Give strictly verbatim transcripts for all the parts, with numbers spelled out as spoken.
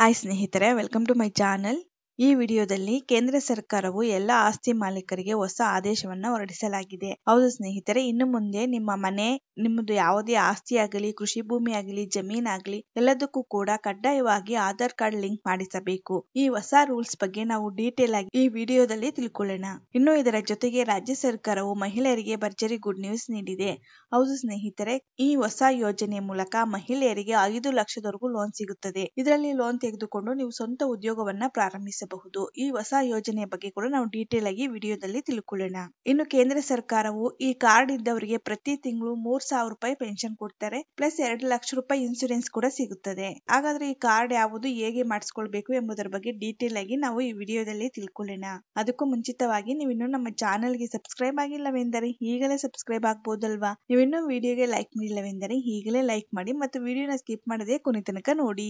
Hi ಸ್ನೇಹಿತರೆ, welcome to my channel. ಈ ವಿಡಿಯೋದಲ್ಲಿ ಕೇಂದ್ರ ಸರ್ಕಾರವು ಎಲ್ಲ ಆಸ್ತಿ ಮಾಲೀಕರಿಗೆ ಹೊಸ ಆದೇಶವನ್ನು ಹೊರಡಿಸಲಾಗಿದೆ. ಹೌದು ಸ್ನೇಹಿತರೆ, ಇನ್ನು ಮುಂದೆ ನಿಮ್ಮ ಮನೆ, ನಿಮ್ಮದು ಯಾವುದೇ ಆಸ್ತಿ ಆಗಲಿ, ಕೃಷಿ ಭೂಮಿ ಆಗಲಿ, ಜಮೀನಾಗಲಿ ಎಲ್ಲದಕ್ಕೂ ಕೂಡ ಕಡ್ಡಾಯವಾಗಿ ಆಧಾರ್ ಕಾರ್ಡ್ ಲಿಂಕ್ ಮಾಡಿಸಬೇಕು. ಈ ಹೊಸ ರೂಲ್ಸ್ ಬಗ್ಗೆ ನಾವು ಡೀಟೇಲ್ ಆಗಿ ಈ ವಿಡಿಯೋದಲ್ಲಿ ತಿಳ್ಕೊಳ್ಳೋಣ. ಇನ್ನು ಇದರ ಜೊತೆಗೆ ರಾಜ್ಯ ಸರ್ಕಾರವು ಮಹಿಳೆಯರಿಗೆ ಭರ್ಜರಿ ಗುಡ್ ನ್ಯೂಸ್ ನೀಡಿದೆ. ಹೌದು ಸ್ನೇಹಿತರೆ, ಈ ಹೊಸ ಯೋಜನೆ ಮೂಲಕ ಮಹಿಳೆಯರಿಗೆ ಐದು ಲಕ್ಷದವರೆಗೂ ಲೋನ್ ಸಿಗುತ್ತದೆ. ಇದರಲ್ಲಿ ಲೋನ್ ತೆಗೆದುಕೊಂಡು ನೀವು ಸ್ವಂತ ಉದ್ಯೋಗವನ್ನ ಪ್ರಾರಂಭಿಸಬಹುದು. ಈ ಹೊಸ ಯೋಜನೆಯ ಬಗ್ಗೆ ಕೂಡ ನಾವು ಡೀಟೇಲ್ ಆಗಿ ವಿಡಿಯೋದಲ್ಲಿ ತಿಳ್ಕೊಳ್ಳೋಣ. ಇನ್ನು ಕೇಂದ್ರ ಸರ್ಕಾರವು ಈ ಕಾರ್ಡ್ ಇದ್ದವರಿಗೆ ಪ್ರತಿ ತಿಂಗಳು ಮೂರ್ ಸಾವಿರ ರೂಪಾಯಿ ಪೆನ್ಷನ್ ಕೊಡ್ತಾರೆ, ಪ್ಲಸ್ ಎರಡು ಲಕ್ಷ ರೂಪಾಯಿ ಇನ್ಸೂರೆನ್ಸ್ ಕೂಡ ಸಿಗುತ್ತದೆ. ಹಾಗಾದ್ರೆ ಈ ಕಾರ್ಡ್ ಯಾವುದು, ಹೇಗೆ ಮಾಡಿಸ್ಕೊಳ್ಬೇಕು ಎಂಬುದರ ಬಗ್ಗೆ ಡೀಟೇಲ್ ಆಗಿ ನಾವು ಈ ವಿಡಿಯೋದಲ್ಲಿ ತಿಳ್ಕೊಳ್ಳೋಣ. ಅದಕ್ಕೂ ಮುಂಚಿತವಾಗಿ ನೀವು ಇನ್ನೂ ನಮ್ಮ ಚಾನೆಲ್ಗೆ ಸಬ್ಸ್ಕ್ರೈಬ್ ಆಗಿಲ್ಲವೆಂದರೆ ಈಗಲೇ ಸಬ್ಸ್ಕ್ರೈಬ್ ಆಗ್ಬೋದಲ್ವಾ? ನೀವು ಇನ್ನೂ ವಿಡಿಯೋಗೆ ಲೈಕ್ ಮಾಡಿಲ್ಲವೆಂದರೆ ಈಗಲೇ ಲೈಕ್ ಮಾಡಿ ಮತ್ತು ವಿಡಿಯೋನ ಸ್ಕಿಪ್ ಮಾಡದೆ ಕೊನೆ ತನಕ ನೋಡಿ.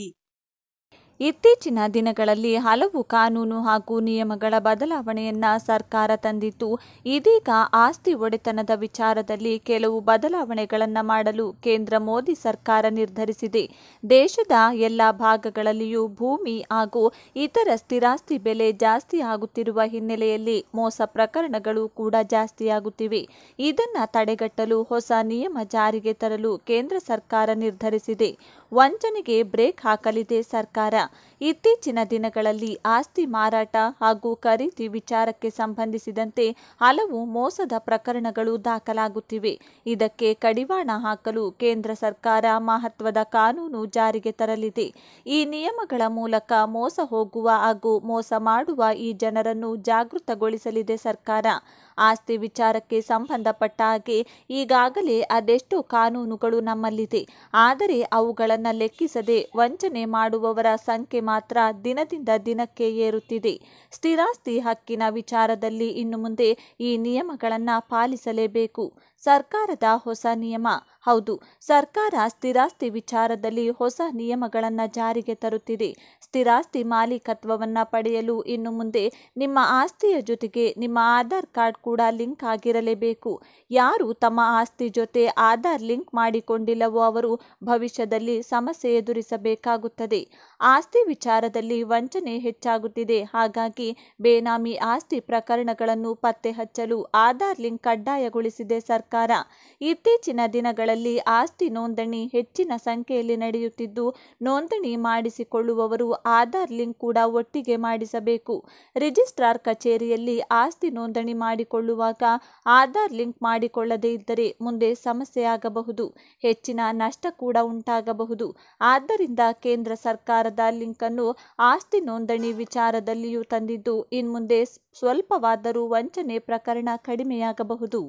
ಇತ್ತೀಚಿನ ದಿನಗಳಲ್ಲಿ ಹಲವು ಕಾನೂನು ಹಾಗೂ ನಿಯಮಗಳ ಬದಲಾವಣೆಯನ್ನ ಸರ್ಕಾರ ತಂದಿದ್ದು, ಇದೀಗ ಆಸ್ತಿ ಒಡೆತನದ ವಿಚಾರದಲ್ಲಿ ಕೆಲವು ಬದಲಾವಣೆಗಳನ್ನು ಮಾಡಲು ಕೇಂದ್ರ ಮೋದಿ ಸರ್ಕಾರ ನಿರ್ಧರಿಸಿದೆ. ದೇಶದ ಎಲ್ಲ ಭಾಗಗಳಲ್ಲಿಯೂ ಭೂಮಿ ಹಾಗೂ ಇತರ ಸ್ಥಿರಾಸ್ತಿ ಬೆಲೆ ಜಾಸ್ತಿ ಆಗುತ್ತಿರುವ ಹಿನ್ನೆಲೆಯಲ್ಲಿ ಮೋಸ ಪ್ರಕರಣಗಳು ಕೂಡ ಜಾಸ್ತಿಯಾಗುತ್ತಿವೆ. ಇದನ್ನ ತಡೆಗಟ್ಟಲು ಹೊಸ ನಿಯಮ ಜಾರಿಗೆ ತರಲು ಕೇಂದ್ರ ಸರ್ಕಾರ ನಿರ್ಧರಿಸಿದೆ. ವಂಚನೆಗೆ ಬ್ರೇಕ್ ಹಾಕಲಿದೆ ಸರ್ಕಾರ. ಇತ್ತೀಚಿನ ದಿನಗಳಲ್ಲಿ ಆಸ್ತಿ ಮಾರಾಟ ಹಾಗೂ ಖರೀದಿ ವಿಚಾರಕ್ಕೆ ಸಂಬಂಧಿಸಿದಂತೆ ಹಲವು ಮೋಸದ ಪ್ರಕರಣಗಳು ದಾಖಲಾಗುತ್ತಿವೆ. ಇದಕ್ಕೆ ಕಡಿವಾಣ ಹಾಕಲು ಕೇಂದ್ರ ಸರ್ಕಾರ ಮಹತ್ವದ ಕಾನೂನು ಜಾರಿಗೆ ತರಲಿದೆ. ಈ ನಿಯಮಗಳ ಮೂಲಕ ಮೋಸ ಹೋಗುವ ಹಾಗೂ ಮೋಸ ಮಾಡುವ ಈ ಜನರನ್ನು ಜಾಗೃತಗೊಳಿಸಲಿದೆ ಸರ್ಕಾರ. ಆಸ್ತಿ ವಿಚಾರಕ್ಕೆ ಸಂಬಂಧಪಟ್ಟ ಹಾಗೆ ಈಗಾಗಲೇ ಅದೆಷ್ಟೋ ಕಾನೂನುಗಳು ನಮ್ಮಲ್ಲಿದೆ. ಆದರೆ ಅವುಗಳನ್ನು ಲೆಕ್ಕಿಸದೆ ವಂಚನೆ ಮಾಡುವವರ ಸಂಖ್ಯೆ ಮಾತ್ರ ದಿನದಿಂದ ದಿನಕ್ಕೆ ಏರುತ್ತಿದೆ. ಸ್ಥಿರಾಸ್ತಿ ಹಕ್ಕಿನ ವಿಚಾರದಲ್ಲಿ ಇನ್ನು ಮುಂದೆ ಈ ನಿಯಮಗಳನ್ನು ಪಾಲಿಸಲೇಬೇಕು. ಸರ್ಕಾರದ ಹೊಸ ನಿಯಮ. ಹೌದು, ಸರ್ಕಾರ ಸ್ಥಿರಾಸ್ತಿ ವಿಚಾರದಲ್ಲಿ ಹೊಸ ನಿಯಮಗಳನ್ನು ಜಾರಿಗೆ ತರುತ್ತಿದೆ. ಸ್ಥಿರಾಸ್ತಿ ಮಾಲೀಕತ್ವವನ್ನು ಪಡೆಯಲು ಇನ್ನು ಮುಂದೆ ನಿಮ್ಮ ಆಸ್ತಿಯ ಜೊತೆಗೆ ನಿಮ್ಮ ಆಧಾರ್ ಕಾರ್ಡ್ ಕೂಡ ಲಿಂಕ್ ಆಗಿರಲೇಬೇಕು. ಯಾರು ತಮ್ಮ ಆಸ್ತಿ ಜೊತೆ ಆಧಾರ್ ಲಿಂಕ್ ಮಾಡಿಕೊಂಡಿಲ್ಲವೋ ಅವರು ಭವಿಷ್ಯದಲ್ಲಿ ಸಮಸ್ಯೆ ಎದುರಿಸಬೇಕಾಗುತ್ತದೆ. ಆಸ್ತಿ ವಿಚಾರದಲ್ಲಿ ವಂಚನೆ ಹೆಚ್ಚಾಗುತ್ತಿದೆ. ಹಾಗಾಗಿ ಬೇನಾಮಿ ಆಸ್ತಿ ಪ್ರಕರಣಗಳನ್ನು ಪತ್ತೆ ಹಚ್ಚಲು ಆಧಾರ್ ಲಿಂಕ್ ಕಡ್ಡಾಯಗೊಳಿಸಿದೆ ಸರ್ಕಾರ. ಇತ್ತೀಚಿನ ದಿನಗಳಲ್ಲಿ ಆಸ್ತಿ ನೋಂದಣಿ ಹೆಚ್ಚಿನ ಸಂಖ್ಯೆಯಲ್ಲಿ ನಡೆಯುತ್ತಿದ್ದು, ನೋಂದಣಿ ಮಾಡಿಸಿಕೊಳ್ಳುವವರು ಆಧಾರ್ ಲಿಂಕ್ ಕೂಡ ಒಟ್ಟಿಗೆ ಮಾಡಿಸಬೇಕು. ರಿಜಿಸ್ಟ್ರಾರ್ ಕಚೇರಿಯಲ್ಲಿ ಆಸ್ತಿ ನೋಂದಣಿ ಮಾಡಿಕೊಳ್ಳುವಾಗ ಆಧಾರ್ ಲಿಂಕ್ ಮಾಡಿಕೊಳ್ಳದೇ ಇದ್ದರೆ ಮುಂದೆ ಸಮಸ್ಯೆಯಾಗಬಹುದು, ಹೆಚ್ಚಿನ ನಷ್ಟ ಕೂಡ ಉಂಟಾಗಬಹುದು. ಆದ್ದರಿಂದ ಕೇಂದ್ರ ಸರ್ಕಾರದ ಲಿಂಕ್ ಅನ್ನು ಆಸ್ತಿ ನೋಂದಣಿ ವಿಚಾರದಲ್ಲಿಯೂ ತಂದಿದ್ದು, ಇನ್ಮುಂದೆ ಸ್ವಲ್ಪವಾದರೂ ವಂಚನೆ ಪ್ರಕರಣ ಕಡಿಮೆಯಾಗಬಹುದು.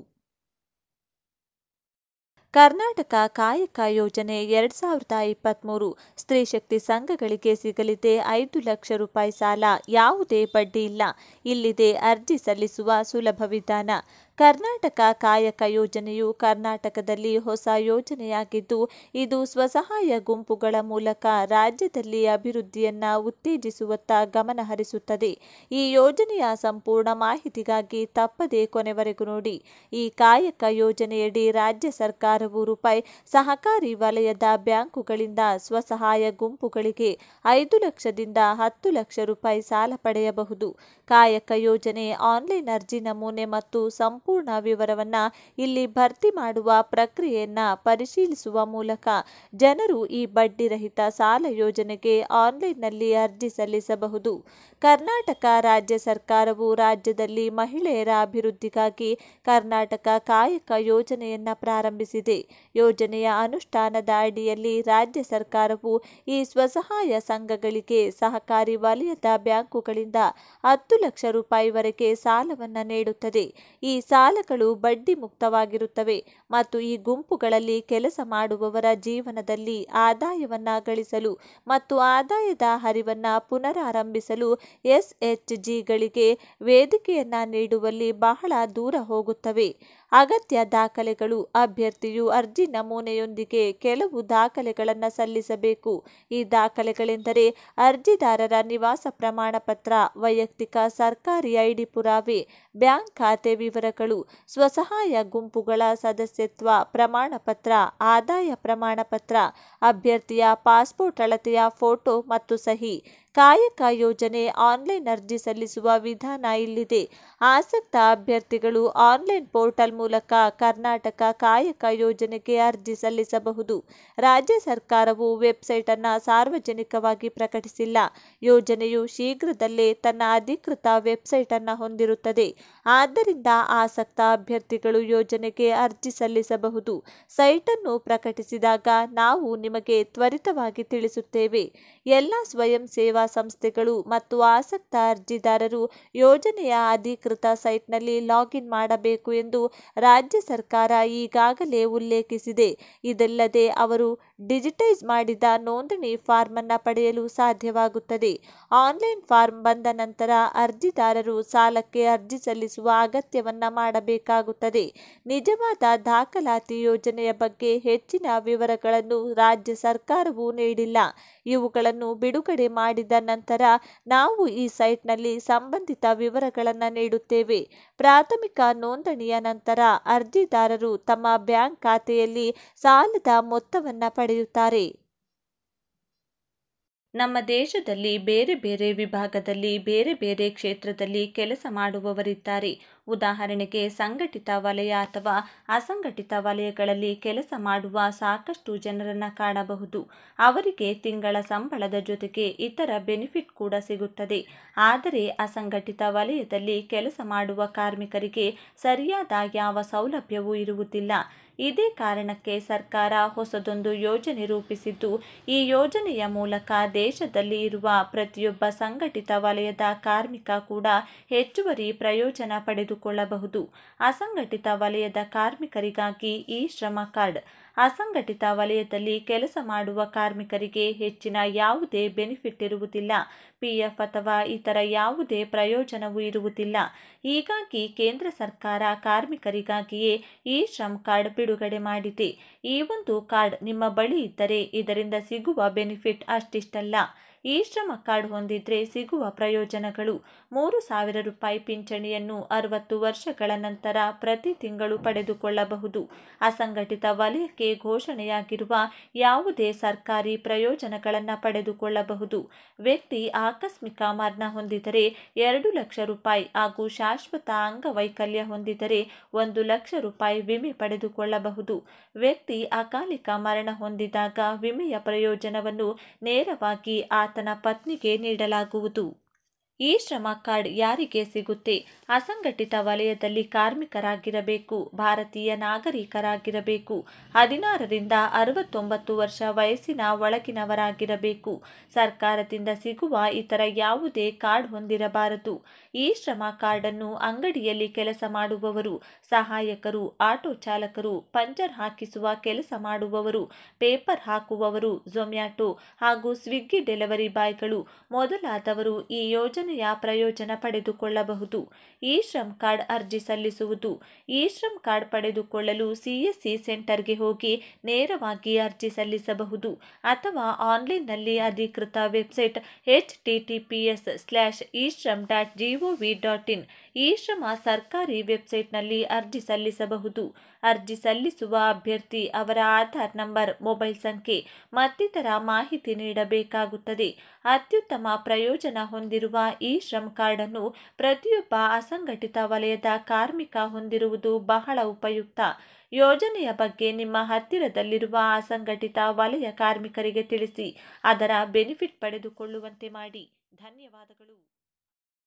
ಕರ್ನಾಟಕ ಕಾಯಕ ಯೋಜನೆ ಎರಡ್ ಸಾವಿರದ ಇಪ್ಪತ್ತ್ಮೂರು ಸ್ತ್ರೀ ಶಕ್ತಿ ಸಂಘಗಳಿಗೆ ಸಿಗಲಿದೆ ಐದು ಲಕ್ಷ ರೂಪಾಯಿ ಸಾಲ. ಯಾವುದೇ ಬಡ್ಡಿ ಇಲ್ಲ. ಇಲ್ಲಿದೆ ಅರ್ಜಿ ಸಲ್ಲಿಸುವ ಸುಲಭ ವಿಧಾನ. ಕರ್ನಾಟಕ ಕಾಯಕ ಯೋಜನೆಯು ಕರ್ನಾಟಕದಲ್ಲಿ ಹೊಸ ಯೋಜನೆಯಾಗಿದ್ದು, ಇದು ಸ್ವಸಹಾಯ ಗುಂಪುಗಳ ಮೂಲಕ ರಾಜ್ಯದಲ್ಲಿ ಅಭಿವೃದ್ಧಿಯನ್ನ ಉತ್ತೇಜಿಸುವತ್ತ ಗಮನ ಹರಿಸುತ್ತದೆ. ಈ ಯೋಜನೆಯ ಸಂಪೂರ್ಣ ಮಾಹಿತಿಗಾಗಿ ತಪ್ಪದೇ ಕೊನೆವರೆಗೂ ನೋಡಿ. ಈ ಕಾಯಕ ಯೋಜನೆಯಡಿ ರಾಜ್ಯ ಸರ್ಕಾರವು ರೂಪಾಯಿ ಸಹಕಾರಿ ವಲಯದ ಬ್ಯಾಂಕುಗಳಿಂದ ಸ್ವಸಹಾಯ ಗುಂಪುಗಳಿಗೆ ಐದು ಲಕ್ಷದಿಂದ ಹತ್ತು ಲಕ್ಷ ರೂಪಾಯಿ ಸಾಲ ಪಡೆಯಬಹುದು. ಕಾಯಕ ಯೋಜನೆ ಆನ್ಲೈನ್ ಅರ್ಜಿ ನಮೂನೆ ಮತ್ತು ಸಂಪೂರ್ಣ ವಿವರವನ್ನ ಇಲ್ಲಿ ಭರ್ತಿ ಮಾಡುವ ಪ್ರಕ್ರಿಯೆಯನ್ನ ಪರಿಶೀಲಿಸುವ ಮೂಲಕ ಜನರು ಈ ಬಡ್ಡಿ ರಹಿತ ಸಾಲ ಯೋಜನೆಗೆ ಆನ್ಲೈನ್ನಲ್ಲಿ ಅರ್ಜಿ ಸಲ್ಲಿಸಬಹುದು. ಕರ್ನಾಟಕ ರಾಜ್ಯ ಸರ್ಕಾರವು ರಾಜ್ಯದಲ್ಲಿ ಮಹಿಳೆಯರ ಅಭಿವೃದ್ಧಿಗಾಗಿ ಕರ್ನಾಟಕ ಕಾಯಕ ಯೋಜನೆಯನ್ನ ಪ್ರಾರಂಭಿಸಿದೆ. ಯೋಜನೆಯ ಅನುಷ್ಠಾನದ ಅಡಿಯಲ್ಲಿ ರಾಜ್ಯ ಸರ್ಕಾರವು ಈ ಸ್ವಸಹಾಯ ಸಂಘಗಳಿಗೆ ಸಹಕಾರಿ ವಲಯದ ಬ್ಯಾಂಕುಗಳಿಂದ ಹತ್ತು ಲಕ್ಷ ರೂಪಾಯಿವರೆಗೆ ಸಾಲವನ್ನು ನೀಡುತ್ತದೆ. ಈ ಸಾಲಗಳು ಬಡ್ಡಿ ಮುಕ್ತವಾಗಿರುತ್ತವೆ ಮತ್ತು ಈ ಗುಂಪುಗಳಲ್ಲಿ ಕೆಲಸ ಮಾಡುವವರ ಜೀವನದಲ್ಲಿ ಆದಾಯವನ್ನ ಗಳಿಸಲು ಮತ್ತು ಆದಾಯದ ಹರಿವನ್ನ ಪುನರಾರಂಭಿಸಲು ಎಸ್ ಎಚ್ ಜಿಗಳಿಗೆ ವೇದಿಕೆಯನ್ನ ನೀಡುವಲ್ಲಿ ಬಹಳ ದೂರ ಹೋಗುತ್ತವೆ. ಅಗತ್ಯ ದಾಖಲೆಗಳು. ಅಭ್ಯರ್ಥಿಯು ಅರ್ಜಿ ನಮೂನೆಯೊಂದಿಗೆ ಕೆಲವು ದಾಖಲೆಗಳನ್ನು ಸಲ್ಲಿಸಬೇಕು. ಈ ದಾಖಲೆಗಳೆಂದರೆ ಅರ್ಜಿದಾರರ ನಿವಾಸ ಪ್ರಮಾಣ ಪತ್ರ, ವೈಯಕ್ತಿಕ ಸರ್ಕಾರಿ ಐಡಿ ಪುರಾವೆ, ಬ್ಯಾಂಕ್ ಖಾತೆ ವಿವರಗಳು, ಸ್ವಸಹಾಯ ಗುಂಪುಗಳ ಸದಸ್ಯತ್ವ ಪ್ರಮಾಣ ಪತ್ರ, ಆದಾಯ ಪ್ರಮಾಣ ಪತ್ರ, ಅಭ್ಯರ್ಥಿಯ ಪಾಸ್ಪೋರ್ಟ್ ಅಳತೆಯ ಫೋಟೋ ಮತ್ತು ಸಹಿ. ಕಾಯಕ ಯೋಜನೆ ಆನ್ಲೈನ್ ಅರ್ಜಿ ಸಲ್ಲಿಸುವ ವಿಧಾನ ಇಲ್ಲಿದೆ. ಆಸಕ್ತ ಅಭ್ಯರ್ಥಿಗಳು ಆನ್ಲೈನ್ ಪೋರ್ಟಲ್ ಮೂಲಕ ಕರ್ನಾಟಕ ಕಾಯಕ ಯೋಜನೆಗೆ ಅರ್ಜಿ ಸಲ್ಲಿಸಬಹುದು. ರಾಜ್ಯ ಸರ್ಕಾರವು ವೆಬ್ಸೈಟ್ ಅನ್ನು ಸಾರ್ವಜನಿಕವಾಗಿ ಪ್ರಕಟಿಸಿಲ್ಲ. ಯೋಜನೆಯು ಶೀಘ್ರದಲ್ಲೇ ತನ್ನ ಅಧಿಕೃತ ವೆಬ್ಸೈಟ್ ಅನ್ನು ಹೊಂದಿರುತ್ತದೆ. ಆದ್ದರಿಂದ ಆಸಕ್ತ ಅಭ್ಯರ್ಥಿಗಳು ಯೋಜನೆಗೆ ಅರ್ಜಿ ಸಲ್ಲಿಸಬಹುದು. ಸೈಟ್ ಅನ್ನು ಪ್ರಕಟಿಸಿದಾಗ ನಾವು ನಿಮಗೆ ತ್ವರಿತವಾಗಿ ತಿಳಿಸುತ್ತೇವೆ. ಎಲ್ಲ ಸ್ವಯಂ ಸೇವಾ ಸಂಸ್ಥೆಗಳು ಮತ್ತು ಆಸಕ್ತ ಅರ್ಜಿದಾರರು ಯೋಜನೆಯ ಅಧಿಕೃತ ಸೈಟ್ನಲ್ಲಿ ಲಾಗಿನ್ ಮಾಡಬೇಕು ಎಂದು ರಾಜ್ಯ ಸರ್ಕಾರ ಈಗಾಗಲೇ ಉಲ್ಲೇಖಿಸಿದೆ. ಇದಲ್ಲದೆ ಅವರು ಡಿಜಿಟೈಸ್ ಮಾಡಿದ ನೋಂದಣಿ ಫಾರ್ಮ್ ಅನ್ನು ಪಡೆಯಲು ಸಾಧ್ಯವಾಗುತ್ತದೆ. ಆನ್ಲೈನ್ ಫಾರ್ಮ್ ಬಂದ ನಂತರ ಅರ್ಜಿದಾರರು ಸಾಲಕ್ಕೆ ಅರ್ಜಿ ಸಲ್ಲಿಸುವ ಅಗತ್ಯವನ್ನ ಮಾಡಬೇಕಾಗುತ್ತದೆ. ನಿಜವಾದ ದಾಖಲಾತಿ ಯೋಜನೆಯ ಬಗ್ಗೆ ಹೆಚ್ಚಿನ ವಿವರಗಳನ್ನು ರಾಜ್ಯ ಸರ್ಕಾರವು ನೀಡಿಲ್ಲ. ಇವುಗಳನ್ನು ಬಿಡುಗಡೆ ಮಾಡಿದ ನಂತರ ನಾವು ಈ ಸೈಟ್ನಲ್ಲಿ ಸಂಬಂಧಿತ ವಿವರಗಳನ್ನು ನೀಡುತ್ತೇವೆ. ಪ್ರಾಥಮಿಕ ನೋಂದಣಿಯ ನಂತರ ಅರ್ಜಿದಾರರು ತಮ್ಮ ಬ್ಯಾಂಕ್ ಖಾತೆಯಲ್ಲಿ ಸಾಲದ ಮೊತ್ತವನ್ನು ಪಡೆಯುತ್ತಾರೆ. ನಮ್ಮ ದೇಶದಲ್ಲಿ ಬೇರೆ ಬೇರೆ ವಿಭಾಗದಲ್ಲಿ ಬೇರೆ ಬೇರೆ ಕ್ಷೇತ್ರದಲ್ಲಿ ಕೆಲಸ ಮಾಡುವವರಿದ್ದಾರೆ. ಉದಾಹರಣೆಗೆ ಸಂಘಟಿತ ವಲಯ ಅಥವಾ ಅಸಂಘಟಿತ ವಲಯಗಳಲ್ಲಿ ಕೆಲಸ ಮಾಡುವ ಸಾಕಷ್ಟು ಜನರನ್ನು ಕಾಣಬಹುದು. ಅವರಿಗೆ ತಿಂಗಳ ಸಂಬಳದ ಜೊತೆಗೆ ಇತರ ಬೆನಿಫಿಟ್ ಕೂಡ ಸಿಗುತ್ತದೆ. ಆದರೆ ಅಸಂಘಟಿತ ವಲಯದಲ್ಲಿ ಕೆಲಸ ಮಾಡುವ ಕಾರ್ಮಿಕರಿಗೆ ಸರಿಯಾದ ಯಾವ ಸೌಲಭ್ಯವೂ ಇರುವುದಿಲ್ಲ. ಇದೇ ಕಾರಣಕ್ಕೆ ಸರ್ಕಾರ ಹೊಸದೊಂದು ಯೋಜನೆ ರೂಪಿಸಿದ್ದು, ಈ ಯೋಜನೆಯ ಮೂಲಕ ದೇಶದಲ್ಲಿ ಇರುವ ಪ್ರತಿಯೊಬ್ಬ ಸಂಘಟಿತ ವಲಯದ ಕಾರ್ಮಿಕ ಕೂಡ ಹೆಚ್ಚುವರಿ ಪ್ರಯೋಜನ ಪಡೆದುಕೊಳ್ಳಬಹುದು. ಅಸಂಘಟಿತ ವಲಯದ ಕಾರ್ಮಿಕರಿಗಾಗಿ ಇ ಶ್ರಮ್ ಕಾರ್ಡ್. ಅಸಂಘಟಿತ ವಲಯದಲ್ಲಿ ಕೆಲಸ ಮಾಡುವ ಕಾರ್ಮಿಕರಿಗೆ ಹೆಚ್ಚಿನ ಯಾವುದೇ ಬೆನಿಫಿಟ್ ಇರುವುದಿಲ್ಲ. ಪಿಎಫ್ ಅಥವಾ ಇತರ ಯಾವುದೇ ಪ್ರಯೋಜನವೂ ಇರುವುದಿಲ್ಲ. ಹೀಗಾಗಿ ಕೇಂದ್ರ ಸರ್ಕಾರ ಕಾರ್ಮಿಕರಿಗಾಗಿಯೇ ಇ ಶ್ರಮ್ ಕಾರ್ಡ್ ಬಿಡುಗಡೆ ಮಾಡಿದೆ. ಈ ಒಂದು ಕಾರ್ಡ್ ನಿಮ್ಮ ಬಳಿ ಇದ್ದರೆ ಇದರಿಂದ ಸಿಗುವ ಬೆನಿಫಿಟ್ ಅಷ್ಟಿಷ್ಟಲ್ಲ. ಇ ಶ್ರಮ್ ಕಾರ್ಡ್ ಹೊಂದಿದ್ರೆ ಸಿಗುವ ಪ್ರಯೋಜನಗಳು: ಮೂರು ಸಾವಿರ ರೂಪಾಯಿ ಪಿಂಚಣಿಯನ್ನು ಅರವತ್ತು ವರ್ಷಗಳ ನಂತರ ಪ್ರತಿ ತಿಂಗಳು ಪಡೆದುಕೊಳ್ಳಬಹುದು. ಅಸಂಘಟಿತ ವಲಯಕ್ಕೆ ಘೋಷಣೆಯಾಗಿರುವ ಯಾವುದೇ ಸರ್ಕಾರಿ ಪ್ರಯೋಜನಗಳನ್ನು ಪಡೆದುಕೊಳ್ಳಬಹುದು. ವ್ಯಕ್ತಿ ಆಕಸ್ಮಿಕ ಮರಣ ಹೊಂದಿದರೆ ಎರಡು ಲಕ್ಷ ರೂಪಾಯಿ ಹಾಗೂ ಶಾಶ್ವತ ಅಂಗವೈಕಲ್ಯ ಹೊಂದಿದರೆ ಒಂದು ಲಕ್ಷ ರೂಪಾಯಿ ವಿಮೆ ಪಡೆದುಕೊಳ್ಳಬಹುದು. ವ್ಯಕ್ತಿ ಅಕಾಲಿಕ ಮರಣ ಹೊಂದಿದಾಗ ವಿಮೆಯ ಪ್ರಯೋಜನವನ್ನು ನೇರವಾಗಿ ಆತನ ಪತ್ನಿಗೆ ನೀಡಲಾಗುವುದು. ಇ ಶ್ರಮ್ ಕಾರ್ಡ್ ಯಾರಿಗೆ ಸಿಗುತ್ತೆ? ಅಸಂಘಟಿತ ವಲಯದಲ್ಲಿ ಕಾರ್ಮಿಕರಾಗಿರಬೇಕು, ಭಾರತೀಯ ನಾಗರಿಕರಾಗಿರಬೇಕು, ಹದಿನಾರರಿಂದ ಅರವತ್ತೊಂಬತ್ತು ವರ್ಷ ವಯಸ್ಸಿನ ಒಳಗಿನವರಾಗಿರಬೇಕು. ಸರ್ಕಾರದಿಂದ ಸಿಗುವ ಇತರ ಯಾವುದೇ ಕಾರ್ಡ್ ಹೊಂದಿರಬಾರದು. ಇ ಶ್ರಮ್ ಕಾರ್ಡ್ ಅನ್ನು ಅಂಗಡಿಯಲ್ಲಿ ಕೆಲಸ ಮಾಡುವವರು, ಸಹಾಯಕರು, ಆಟೋ ಚಾಲಕರು, ಪಂಚರ್ ಹಾಕಿಸುವ ಕೆಲಸ ಮಾಡುವವರು, ಪೇಪರ್ ಹಾಕುವವರು, ಝೊಮ್ಯಾಟೊ ಹಾಗೂ ಸ್ವಿಗ್ಗಿ ಡೆಲಿವರಿ ಬಾಯ್ಗಳು ಮೊದಲಾದವರು ಈ ಯೋಜನೆಯ ಪ್ರಯೋಜನ ಪಡೆದುಕೊಳ್ಳಬಹುದು. ಇ ಶ್ರಮ್ ಕಾರ್ಡ್ ಅರ್ಜಿ ಸಲ್ಲಿಸುವುದು: ಇ ಶ್ರಮ್ ಕಾರ್ಡ್ ಪಡೆದುಕೊಳ್ಳಲು ಸಿಎಸ್ಸಿ ಸೆಂಟರ್ಗೆ ಹೋಗಿ ನೇರವಾಗಿ ಅರ್ಜಿ ಸಲ್ಲಿಸಬಹುದು ಅಥವಾ ಆನ್ಲೈನ್ನಲ್ಲಿ ಅಧಿಕೃತ website H T T P S slash E Shram dot GOV dot in E Shram ಸರ್ಕಾರಿ ವೆಬ್ಸೈಟ್ನಲ್ಲಿ ಅರ್ಜಿ ಸಲ್ಲಿಸಬಹುದು. ಅರ್ಜಿ ಸಲ್ಲಿಸುವ ಅಭ್ಯರ್ಥಿ ಅವರ ಆಧಾರ್ ನಂಬರ್, ಮೊಬೈಲ್ ಸಂಖ್ಯೆ ಮತ್ತಿತರ ಮಾಹಿತಿ ನೀಡಬೇಕಾಗುತ್ತದೆ. ಅತ್ಯುತ್ತಮ ಪ್ರಯೋಜನ ಹೊಂದಿರುವ ಇ ಶ್ರಮ್ ಕಾರ್ಡ್ ಅನ್ನು ಪ್ರತಿಯೊಬ್ಬ ಅಸಂಘಟಿತ ವಲಯದ ಕಾರ್ಮಿಕ ಹೊಂದಿರುವುದು ಬಹಳ ಉಪಯುಕ್ತ. ಯೋಜನೆಯ ಬಗ್ಗೆ ನಿಮ್ಮ ಹತ್ತಿರದಲ್ಲಿರುವ ಅಸಂಘಟಿತ ವಲಯ ಕಾರ್ಮಿಕರಿಗೆ ತಿಳಿಸಿ ಅದರ ಬೆನಿಫಿಟ್ ಪಡೆದುಕೊಳ್ಳುವಂತೆ ಮಾಡಿ. ಧನ್ಯವಾದಗಳು.